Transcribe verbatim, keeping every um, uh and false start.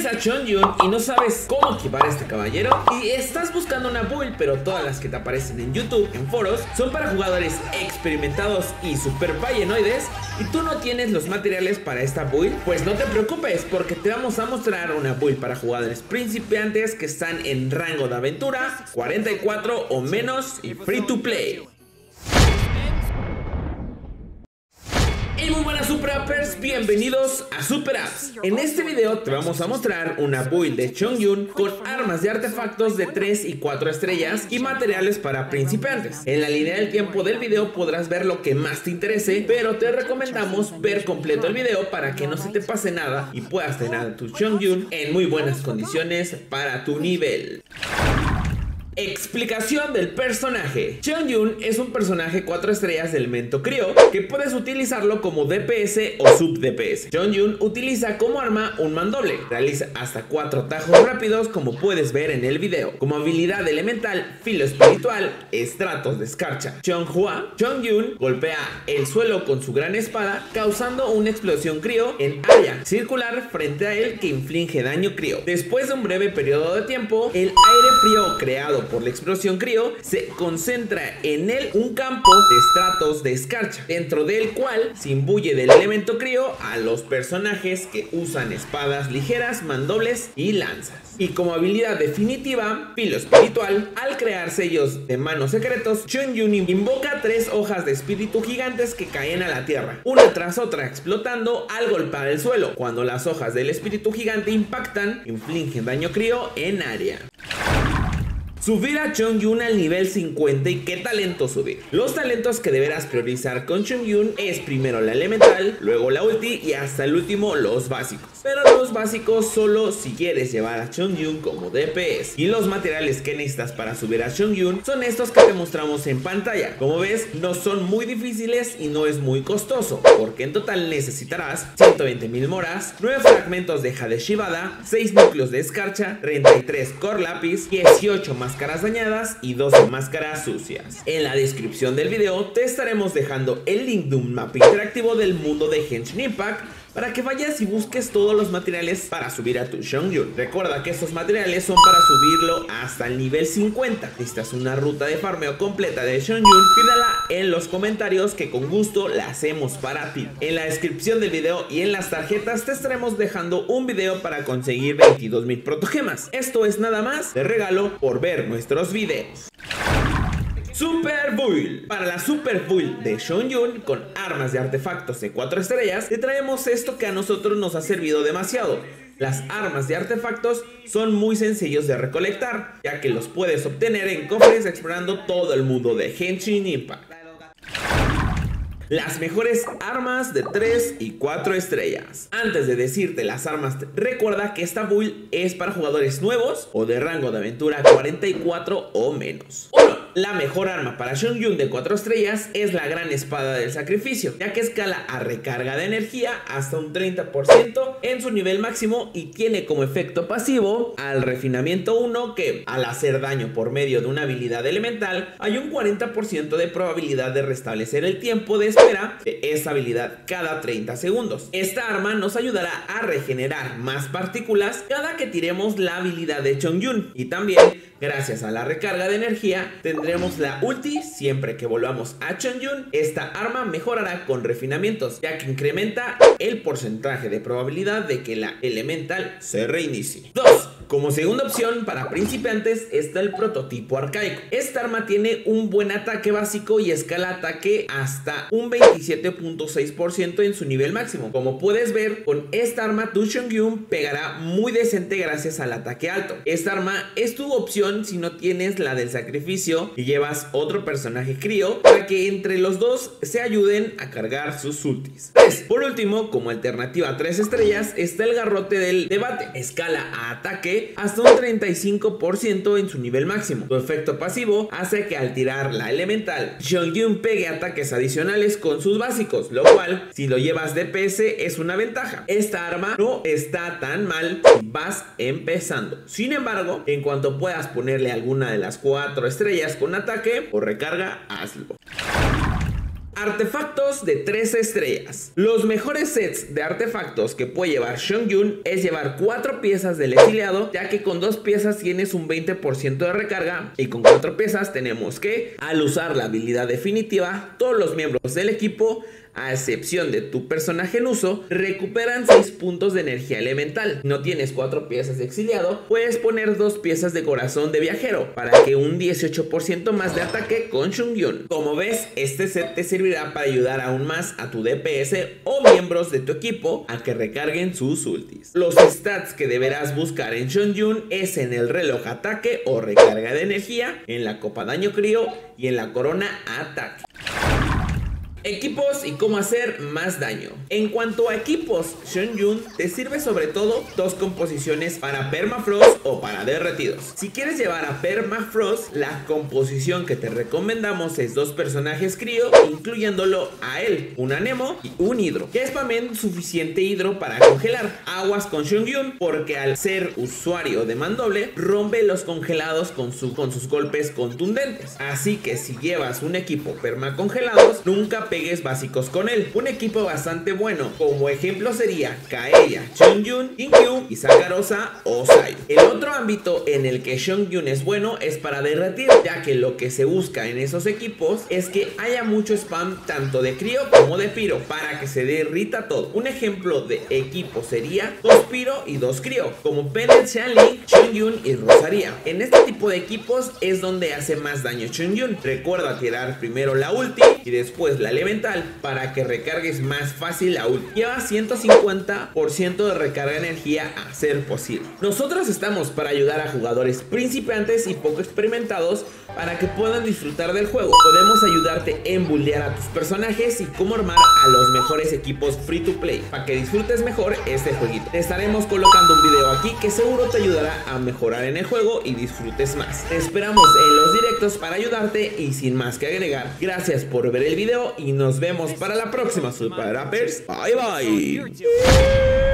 ¿Tienes a Chongyun y no sabes cómo equipar a este caballero? Y estás buscando una build, pero todas las que te aparecen en YouTube, en foros, son para jugadores experimentados y super vallenoides, y tú no tienes los materiales para esta build. Pues no te preocupes, porque te vamos a mostrar una build para jugadores principiantes que están en rango de aventura cuarenta y cuatro o menos y free to play. Y muy buenas Super Appers, bienvenidos a Super Apps. En este video te vamos a mostrar una build de Chongyun con armas de artefactos de tres y cuatro estrellas y materiales para principiantes. En la línea del tiempo del video podrás ver lo que más te interese, pero te recomendamos ver completo el video para que no se te pase nada y puedas tener a tu Chongyun en muy buenas condiciones para tu nivel. Explicación del personaje. Chongyun es un personaje cuatro estrellas de elemento crío que puedes utilizarlo como D P S o sub D P S. Chongyun utiliza como arma un mandoble. Realiza hasta cuatro tajos rápidos, como puedes ver en el video. Como habilidad elemental, filo espiritual, estratos de escarcha. Chonghua, Chongyun golpea el suelo con su gran espada, causando una explosión crío en área circular frente a él que inflige daño crío. Después de un breve periodo de tiempo, el aire frío creado por la explosión crío se concentra en él un campo de estratos de escarcha, dentro del cual se imbuye del elemento crío a los personajes que usan espadas ligeras, mandobles y lanzas. Y como habilidad definitiva, filo espiritual, al crear sellos de manos secretos, Chongyun invoca tres hojas de espíritu gigantes que caen a la tierra, una tras otra explotando al golpear el suelo. Cuando las hojas del espíritu gigante impactan, infligen daño crío en área. Subir a Chongyun al nivel cincuenta. ¿Y qué talento subir? Los talentos que deberás priorizar con Chongyun es primero la elemental, luego la ulti y hasta el último los básicos. Pero los básicos solo si quieres llevar a Chongyun como D P S. Y los materiales que necesitas para subir a Chongyun son estos que te mostramos en pantalla. Como ves, no son muy difíciles y no es muy costoso, porque en total necesitarás ciento veinte mil moras, nueve fragmentos de Jade Shibada, seis núcleos de escarcha, treinta y tres core lápiz, dieciocho más máscaras dañadas y doce máscaras sucias. En la descripción del video te estaremos dejando el link de un mapa interactivo del mundo de Genshin Impact para que vayas y busques todos los materiales para subir a tu Chongyun. Recuerda que estos materiales son para subirlo hasta el nivel cincuenta. Necesitas una ruta de farmeo completa de Chongyun, pídala en los comentarios que con gusto la hacemos para ti. En la descripción del video y en las tarjetas te estaremos dejando un video para conseguir veintidós mil protogemas. Esto es nada más de regalo por ver nuestros videos. Super Build. Para la Super Build de Chongyun con armas de artefactos de cuatro estrellas, te traemos esto que a nosotros nos ha servido demasiado. Las armas de artefactos son muy sencillos de recolectar, ya que los puedes obtener en cofres explorando todo el mundo de Genshin Impact. Las mejores armas de tres y cuatro estrellas. Antes de decirte las armas, recuerda que esta build es para jugadores nuevos o de rango de aventura cuarenta y cuatro o menos. uno. La mejor arma para Chongyun de cuatro estrellas es la gran espada del sacrificio, ya que escala a recarga de energía hasta un treinta por ciento en su nivel máximo y tiene como efecto pasivo al refinamiento uno, que al hacer daño por medio de una habilidad elemental hay un cuarenta por ciento de probabilidad de restablecer el tiempo de espera de esa habilidad cada treinta segundos. Esta arma nos ayudará a regenerar más partículas cada que tiremos la habilidad de Chongyun, y también gracias a la recarga de energía tendremos la ulti siempre que volvamos a Chongyun. Esta arma mejorará con refinamientos, ya que incrementa el porcentaje de probabilidad de que la elemental se reinicie. dos. Como segunda opción para principiantes está el prototipo arcaico. Esta arma tiene un buen ataque básico y escala ataque hasta un veintisiete punto seis por ciento en su nivel máximo. Como puedes ver, con esta arma tu Chongyun pegará muy decente gracias al ataque alto. Esta arma es tu opción si no tienes la del sacrificio y llevas otro personaje crío, para que entre los dos se ayuden a cargar sus ultis. tres. Por último, como alternativa a tres estrellas está el garrote del debate. Escala a ataque hasta un treinta y cinco por ciento en su nivel máximo. Su efecto pasivo hace que al tirar la elemental, Chongyun pegue ataques adicionales con sus básicos, lo cual si lo llevas D P S es una ventaja. Esta arma no está tan mal si vas empezando. Sin embargo, en cuanto puedas ponerle alguna de las cuatro estrellas con ataque o recarga, hazlo. Artefactos de tres estrellas. Los mejores sets de artefactos que puede llevar Seongyun es llevar cuatro piezas del exiliado, ya que con dos piezas tienes un veinte por ciento de recarga y con cuatro piezas tenemos que, al usar la habilidad definitiva, todos los miembros del equipo, a excepción de tu personaje en uso, recuperan seis puntos de energía elemental. No tienes cuatro piezas de exiliado, puedes poner dos piezas de corazón de viajero para que un dieciocho por ciento más de ataque con Seongyun. Como ves, este set te servirá para ayudar aún más a tu D P S o miembros de tu equipo a que recarguen sus ultis. Los stats que deberás buscar en Seongyun es en el reloj ataque o recarga de energía, en la copa daño crío y en la corona ataque. Equipos y cómo hacer más daño. En cuanto a equipos, Seongyun te sirve sobre todo dos composiciones para Permafrost o para derretidos. Si quieres llevar a Permafrost, la composición que te recomendamos es dos personajes crío, incluyéndolo a él, un Anemo y un Hidro, que spamen suficiente Hidro para congelar. Aguas con Seongyun, porque al ser usuario de mandoble, rompe los congelados con, su, con sus golpes contundentes. Así que si llevas un equipo permacongelados, nunca pegues básicos con él. Un equipo bastante bueno, como ejemplo sería Kaeya, Seongyun, Inkyu y Sakarosa o Sai. El otro ámbito en el que Seongyun es bueno es para derretir, ya que lo que se busca en esos equipos es que haya mucho spam tanto de crío como de piro para que se derrita todo. Un ejemplo de equipo sería dos piro y dos crío, como Penel, Xianling, Seongyun y Rosaria. En este tipo de equipos es donde hace más daño Seongyun. Recuerda tirar primero la ulti y después la elemental para que recargues más fácil la ulti. Lleva ciento cincuenta por ciento de recarga de energía a ser posible. Nosotros estamos para ayudar a jugadores principiantes y poco experimentados para que puedan disfrutar del juego. Podemos ayudarte en bullear a tus personajes y cómo armar a los mejores equipos free to play para que disfrutes mejor este jueguito. Te estaremos colocando un video aquí que seguro te ayudará a mejorar en el juego y disfrutes más. Te esperamos en los directos para ayudarte y sin más que agregar, gracias por ver el video y nos vemos para la próxima, Super Rappers. Bye bye.